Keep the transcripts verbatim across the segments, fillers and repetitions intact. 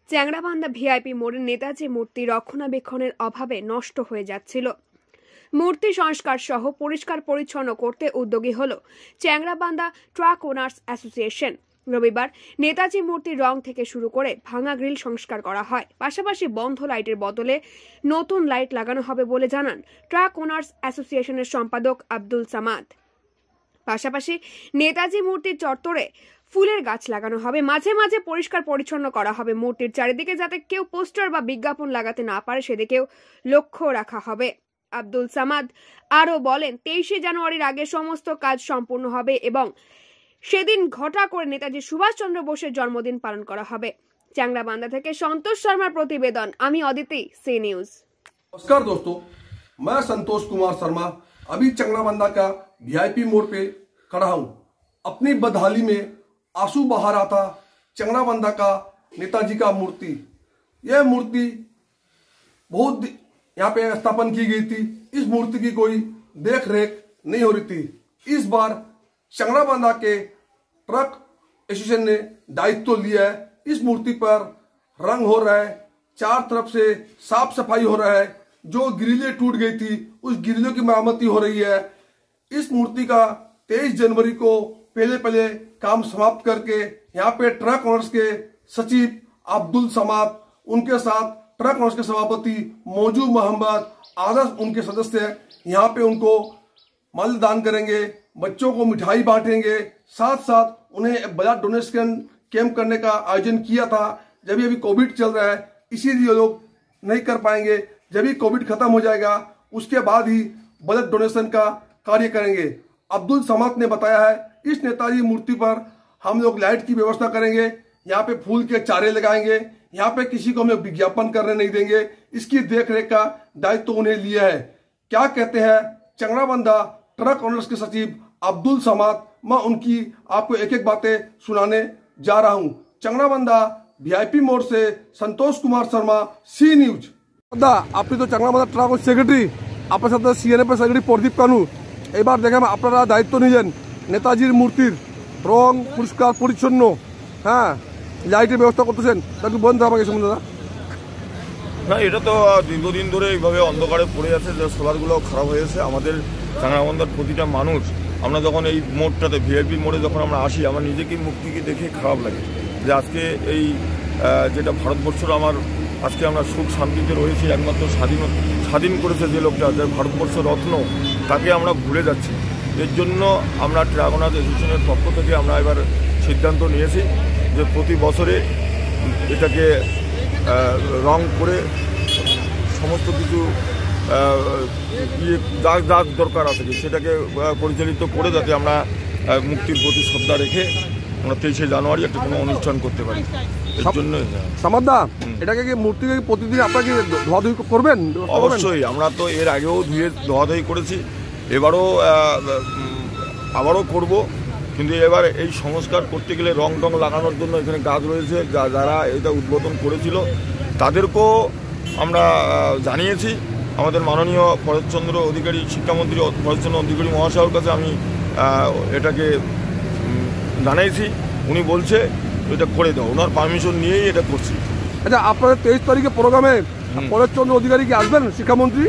Changrabandha VIP মোড়ে নেতাজি মূর্তি রক্ষণাবেক্ষণের অভাবে নষ্ট হয়ে যাচ্ছিল। মূর্তি সংস্কার সহ পরিষ্কার পরিচ্ছন্ন করতে উদ্যোগী হল চ্যাংড়াবান্ধা ট্রাক ওনার্স অ্যাসোসিয়েশন। রবিবার নেতাজি মূর্তির রং থেকে শুরু করে ভাঙা গ্রিল সংস্কার করা হয়। পাশাপাশি বন্ধ লাইটের বদলে নতুন লাইট লাগানো হবে বলে জানান ট্রাক ওনার্স অ্যাসোসিয়েশনের সম্পাদক আব্দুল সামাদ। পাশাপাশি নেতাজি মূর্তির চত্বরে ফুলের গাছ লাগানো হবে, মাঝে মাঝে পরিষ্কার পরিচ্ছন্ন করা হবে। মূর্তির চারিদিকে যাতে কেউ পোস্টার বা বিজ্ঞাপন লাগাতে না পারে সেদিকেও লক্ষ্য রাখা হবে। আব্দুল সামাদ আরও বলেন, তেইশে জানুয়ারির আগে সমস্ত কাজ সম্পূর্ণ হবে এবং সেদিন ঘটা করে নেতাজি সুভাষচন্দ্র বোসের জন্মদিন পালন করা হবে। চ্যাংড়াবান্ধা থেকে संतोष शर्मा प्रतिवेदन, আমি अदिति, सी न्यूज। नमस्कार दोस्तों, मैं संतोष कुमार शर्मा अभी च्यांगड़ाबांधा का वीआईपी मोड़ पे खड़ा हूँ। अपनी बदहाली में आंसू बहा रहा था च्यांगड़ाबांधा का नेताजी का मूर्ति। यह मूर्ति बहुत यहाँ पे स्थापन की गई थी। इस मूर्ति की कोई देख रेख नहीं हो रही थी। इस बार च्यांगड़ाबांधा के ट्रक एसोसिएशन ने दायित्व लिया है। इस मूर्ति पर रंग हो रहा है, चार तरफ से साफ सफाई हो रहा है। जो ग्रिलें टूट गई थी उस ग्रिलों की मरम्मती हो रही है। इस मूर्ति का तेईस जनवरी को पहले पहले काम समाप्त करके यहाँ पे ट्रक ओनर्स के सचिव अब्दुल समाद, उनके साथ ट्रक ओनर्स के सभापति मौजू मोहम्मद, आदर्श उनके सदस्य यहाँ पे उनको माल्यदान करेंगे, बच्चों को मिठाई बांटेंगे, साथ साथ उन्हें ब्लड डोनेशन कैंप करने का आयोजन किया था। जब अभी कोविड चल रहा है इसीलिए लोग नहीं कर पाएंगे। जब भी कोविड खत्म हो जाएगा उसके बाद ही ब्लड डोनेशन का कार्य करेंगे। अब्दुल समाद ने बताया है इस नेताजी मूर्ति पर हम लोग लाइट की व्यवस्था करेंगे, यहाँ पे फूल के चारे लगाएंगे, यहाँ पे किसी को हम विज्ञापन करने नहीं देंगे। इसकी देख रेख का दायित्व तो उन्हें लिया है। क्या कहते हैं च्यांगड़ाबांधा ट्रक ओनर्स के सचिव अब्दुल समाद, मैं उनकी आपको एक एक बातें सुनाने जा रहा हूँ। চ্যাংড়াবান্ধা ভিআইপি মোড় से संतोष कुमार शर्मा, सी न्यूज। দাদা, আপনি তো চ্যাংড়াবান্ধা ট্রাক সেক্রেটারি, আপনার সাথে সিএনএফ এর সেক্রেটারি প্রদীপ কানু। এবার দেখেন আপনারা দায়িত্ব নিলেন নেতাজির মূর্তির রং পরিষ্কার পরিচ্ছন্ন, হ্যাঁ লাইটের ব্যবস্থা করতেছেন, তাকে বন্ধ আমাকে সম্বন্ধে দাদা। না, এটা তো দীর্ঘদিন ধরে এইভাবে অন্ধকারে পড়ে আছে, যে সোলারগুলো খারাপ হয়ে গেছে। আমাদের চ্যাংড়াবান্ধার প্রতিটা মানুষ, আমরা যখন এই মোড়টাতে ভিআইপি মোড়ে যখন আমরা আসি, আমার নিজেকে মুক্তিকে দেখে খারাপ লাগে যে আজকে এই যেটা ভারতবর্ষের আমার আজকে আমরা সুখ শান্তিতে রয়েছি, একমাত্র স্বাধীন স্বাধীন করেছে যে লোকটা, যে ভারতবর্ষ রত্ন, তাকে আমরা ভুলে যাচ্ছি। এর জন্য আমরা ট্রাক ওনার্স অ্যাসোসিয়েশনের পক্ষ থেকে আমরা এবার সিদ্ধান্ত নিয়েছি যে প্রতি বছরে এটাকে রং করে সমস্ত কিছু ইয়ে যা যা দরকার আছে সেটাকে পরিচালিত করে যাতে আমরা মুক্তির প্রতি শ্রদ্ধা রেখে আমরা তেইশে জানুয়ারি একটা কোনো অনুষ্ঠান করতে পারি। এর জন্য সামাদা, এটাকে কি মূর্তিকে প্রতিদিন আপনাকে ধোয়াধুয়ি করবেন? অবশ্যই, আমরা তো এর আগেও ধুয়ে ধোয়াধুয়ি করেছি, এবারও আবারও করব। কিন্তু এবার এই সংস্কার করতে গেলে রং টং লাগানোর জন্য এখানে গাছ রয়েছে, যারা এটা উদ্বোধন করেছিল তাদেরকেও আমরা জানিয়েছি। আমাদের মাননীয় ভরতচন্দ্র অধিকারী, শিক্ষামন্ত্রী ভরতচন্দ্র অধিকারী মহাশয়ের কাছে আমি এটাকে জানাইছি। উনি বলছে এটা করে দাও, ওনার পারমিশন নিয়েই এটা করছি। আচ্ছা, আপনাদের তেইশ তারিখে প্রোগ্রামে ভরতচন্দ্র অধিকারী কি আসবেন শিক্ষামন্ত্রী?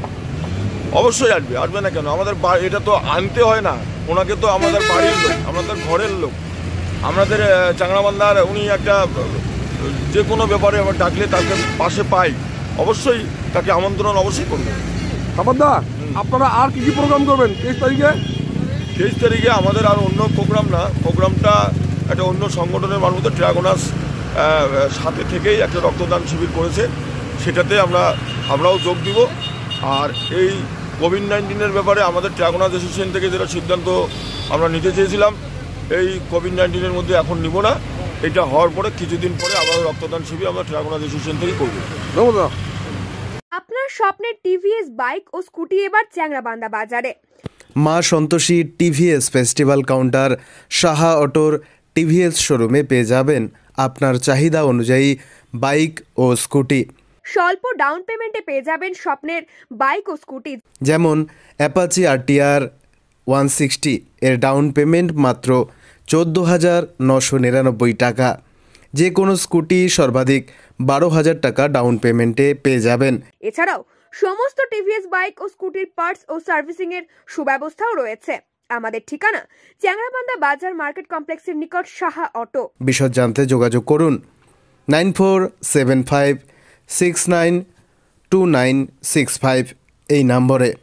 অবশ্যই আসবে, আসবে না কেন? আমাদের এটা তো আনতে হয় না, ওনাকে তো আমাদের বাড়ির লোক, আমাদের ঘরের লোক, আমাদের চ্যাংড়াবান্ধার উনি একটা যে কোনো ব্যাপারে আবার ডাকলে তাকে পাশে পাই, অবশ্যই তাকে আমন্ত্রণ অবশ্যই করবে। সামাদা, আপনারা আর কি কি প্রোগ্রাম করবেন তেইশ তারিখে? তেইশ তারিখে আমাদের আর অন্য প্রোগ্রাম না, প্রোগ্রামটা একটা অন্য সংগঠনের মারফতে ট্রাক ওনার্স সাথে থেকেই একটা রক্তদান শিবির করেছে, সেটাতে আমরা আমরাও যোগ দিব। আর এই কোভিড নাইন্টিনের ব্যাপারে আমাদের ট্রাক ওনার্স অ্যাসোসিয়েশন থেকে যেটা সিদ্ধান্ত আমরা নিতে চেয়েছিলাম, এই কোভিড নাইন্টিনের মধ্যে এখন নিব না, এটা হওয়ার পরে কিছুদিন পরে আবার রক্তদান শিবির আমরা ট্রাক ওনার্স অ্যাসোসিয়েশন থেকে করব। ধন্যবাদ। আপনার স্বপ্নের টিভিএস বাইক ও স্কুটি এবার চ্যাংড়াবান্ধা বাজারে। Maa Santoshi TVS festival counter Saha অটোর টিভিএস শোরুমে পেয়ে যাবেন আপনার চাহিদা অনুযায়ী বাইক ও স্কুটি। স্বল্প ডাউন পেমেন্টে পেয়ে যাবেন স্বপ্নের বাইক ও স্কুটি, যেমন অ্যাপাচি আরটিআর ওয়ান সিক্সটি এর ডাউন পেমেন্ট মাত্র চোদ্দো হাজার নশো নিরানব্বই টাকা। যে কোনো স্কুটি সর্বাধিক বারো হাজার টাকা ডাউন পেমেন্টে পেয়ে যাবেন। এছাড়াও সমস্ত টিভিএস বাইক ও স্কুটির পার্টস ও সার্ভিসিং এর সুব্যবস্থাও রয়েছে। আমাদের ঠিকানা চ্যাংরাবান্ধা বাজার মার্কেট কমপ্লেক্সের নিকট সাহা অটো। বিশদ জানতে যোগাযোগ করুন nine four seven five six nine two nine six five এই নম্বরে।